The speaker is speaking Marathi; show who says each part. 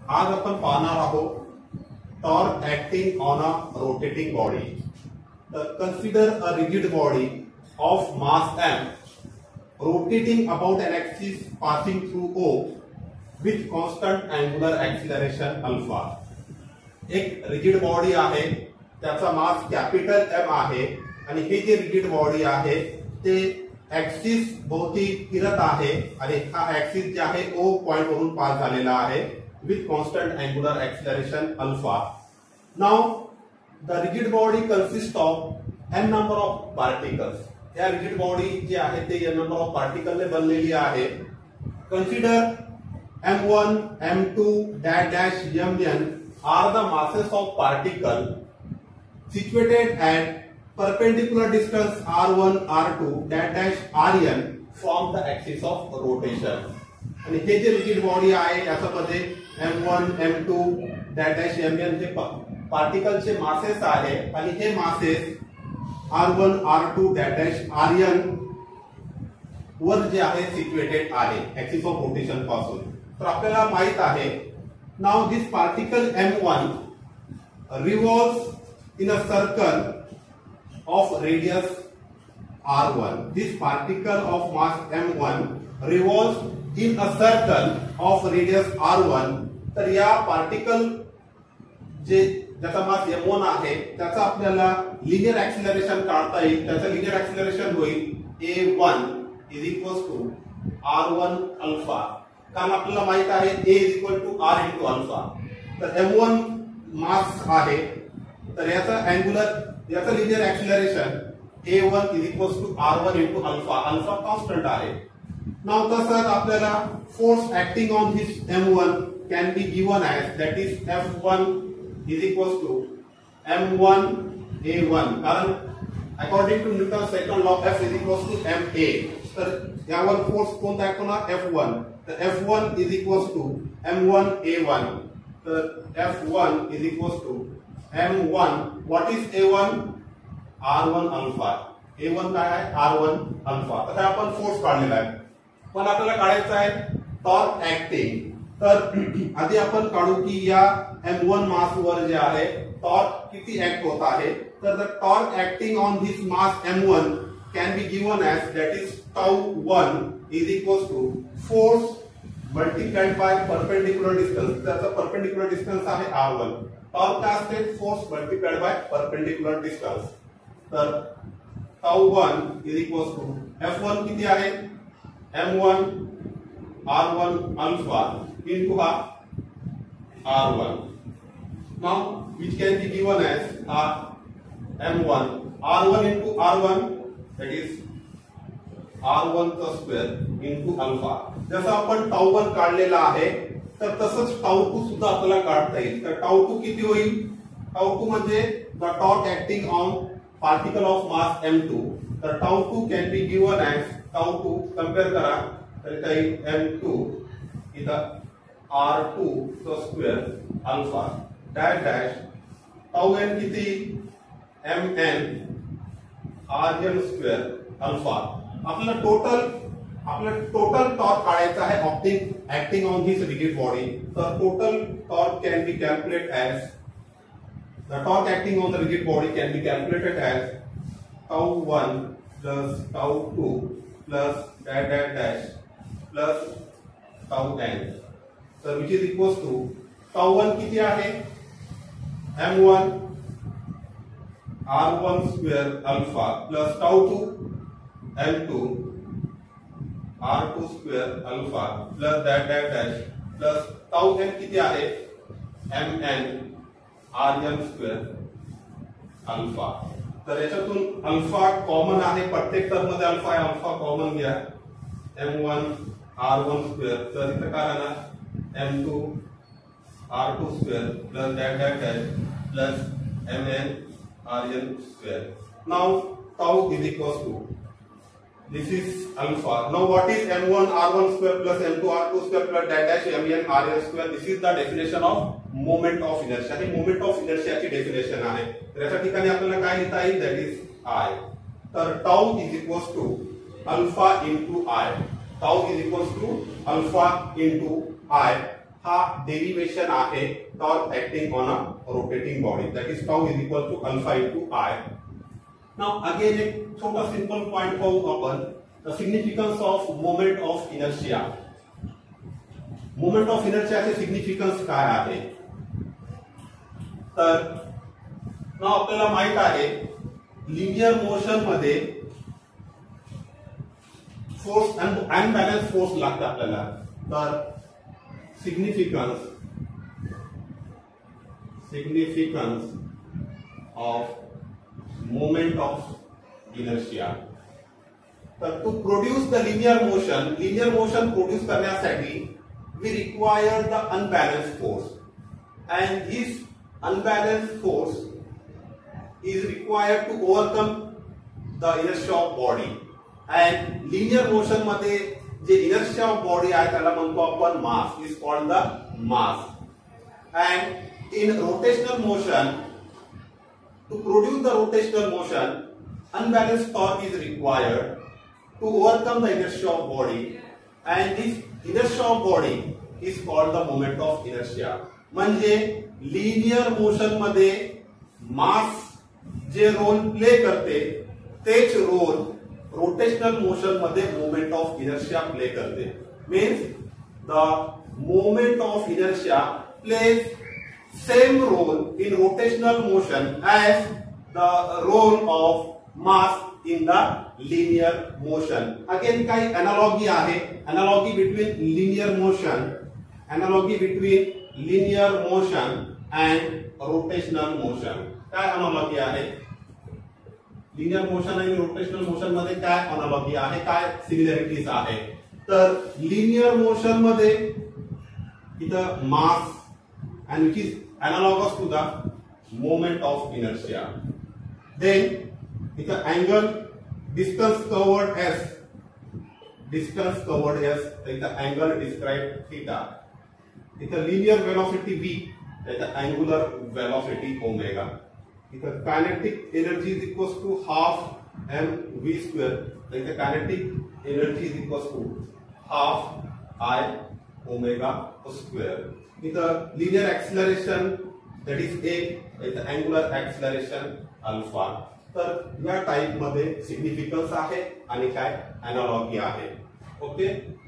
Speaker 1: आज आपण पाहणार आहोत torque acting on a rotating body. तर consider a rigid body of mass m rotating about an axis passing through O with constant angular acceleration alpha. एक रिजिड बॉडी आहे, त्याचा मास कॅपिटल M आहे आणि हे जे रिजिड बॉडी आहे ते ऍक्सिस भोवती फिरत आहे आणि हा ऍक्सिस जे आहे O पॉइंट वरून पास झालेला आहे with constant angular acceleration alpha. Now the rigid body consists of n number of particles. या रिजिड बॉडी जी आहे ते n number of particles ने बनलेली आहे. Consider m1, m2, dash mn are the masses of particle situated at perpendicular distance r1, r2, dash rn from the axis of rotation. आणि हे जे रिजिड बॉडी आहे याच्यामध्ये m1, m2, dash mn हे पार्टिकलचे मासेस आहे आणि हे masses r1, r2, dash rn वर जे आहे सिच्युएटेड आहे ऍक्सिस ऑफ रोटेशन पासून. तर आपल्याला माहित आहे now this particle m1 revolves in a circle of radius r1. This particle of mass m1 revolves in a circle of radius r1. तर या पार्टिकल जे ज्याचा मास m1 आहे त्याचा आपल्याला लिनियर ऍक्सिलरेशन काढता येईल. त्याचं लिनियर ऍक्सिलरेशन होईल a1 is equals to r1 alpha, कारण आपल्याला माहित आहे a is equal to r into alpha. तर m1 मास आहे तर याचा linear acceleration a1 is equals to r1 into alpha. Alpha constant आहे. नाउ तसंच आपल्याला force acting on this m1 can be given as that is F1 is equals to m1 a1, कारण according to Newton's second law F is equals to ma. तर यावर फोर्स कोणता ऍक्ट होणार F1. तर F1 is equals to m1 a1. तर F1 is equals to m1. what is a1? r1 alpha. a1 काय आहे? r1 alpha. आता आपण फोर्स काढलेला आहे पण आपल्याला काढायचा आहे टॉर्क ऍक्टिंग. तर आधी आपण काढू की या m1 मास वर जे आहे टॉर्क किती ऍक्ट होत आहे. तर the torque acting on this mass m1 can be given as that is τ1 is equals to force multiplied by perpendicular distance. त्याचा परपेंडिक्युलर डिस्टन्स आहे r1. टॉर्क काय असते? Force multiplied by perpendicular distance. तर τ1 इज इक्वल्स टू f1 किती आहे? m1 r1 alpha into r1. Now which can be given as m1 r1 into r1 that is r1 का स्क्वेअर into अल्फा. जसं आपण τ1 काढलेला आहे तर तसंच τ2 सुद्धा आपल्याला काढता येईल. तर τ2 किती होईल? τ2 म्हणजे the torque acting on particle of mass m2. तर τ2 can be given as τ2 compare करा तर काही m2 इथं r2 का स्क्वेअर अल्फा डॅश τn किती? mn rn square alpha. आपल्याला टोटल टॉर्क काढायचा आहे acting on this rigid body. तर total torque can be calculate as the torque acting on the rigid body can be calculated as τ1 plus τ2 plus dash plus τn. तर which is equals to τ1 किती आहे? m1 r1 square alpha plus τ2 m2 r2 square alpha plus dash plus τn किती आहे? mn rn square alpha. तर याच्यातून अल्फा कॉमन आहे, प्रत्येक टर्म मध्ये अल्फा कॉमन घ्या. m1 r1 स्क्वेअर तर इथं काय राहणार? m2 r2 square plus dash plus mn rn square. Now τ is equals to this is alpha. Now what is m1 r1 square plus m2 r2 square plus dash mn rn square? This is the definition of moment of inertia. ही moment of inertia ची डेफिनेशन आहे. तर याच्या ठिकाणी आपल्याला काय लिहिता येईल? That is I. तर τ is equals to alpha into I. tau is equals to alpha into I. हा डेरिवेशन आहे torque acting on a rotating body, that is tau is equal to alpha into I. Now again एक छोटा सिंपल पॉइंट पाहू आपण, the significance of moment of inertia. Moment of इनर्शियाचे सिग्निफिकन्स काय आहे, तर आपल्याला माहित आहे लिनियर मोशन मध्ये फोर्स अनबॅलन्स फोर्स लागते आपल्याला. तर significance of moment of inertia. तर to produce the linear motion produce करण्यासाठी we require the unbalance force, and this unbalance force is required to overcome the inertia of body. And linear motion मध्ये जे inertia of body आहे त्याला म्हणतो आपण mass, is called the mass. And in rotational motion, to produce the rotational motion, unbalanced torque is required to overcome the inertia of body, and this inertia of body is called the moment of inertia. म्हणजे linear motion मध्ये mass जे रोल प्ले करते तेच रोल रोटेशनल मोशन मध्ये मोमेंट ऑफ इनर्शिया प्ले करते. Means the moment of inertia plays same role in rotational motion as the role of mass in the linear motion. Again काही अनालॉगी आहे, analogy between linear motion and rotational motion. काय अनालॉगी आहे लिनियर मोशन आणि रोटेशनल मोशन मध्ये, काय अनालॉगी आहे, काय सिमिलॅरिटीज आहे. तर लिनियर मोशन मध्ये इथं mass and which is analogous to the moment of inertia. Then इथं अँगल डिस्टन्स कवर्ड एस, इथं अँगल डिस्क्राइब थीटा. इथं लिनियर वेलोसिटी व्ही, इथं अँगुलर वेलोसिटी ओमेगा. इथं kinetic energy is equals to half m v square, इथं kinetic energy is equals to half I omega square. इथं linear acceleration that is a, इथं अँगुलर एक्सिलरेशन अल्फा. तर या टाइप मध्ये सिग्निफिकन्स आहे आणि काय अनालॉगी आहे. ओके.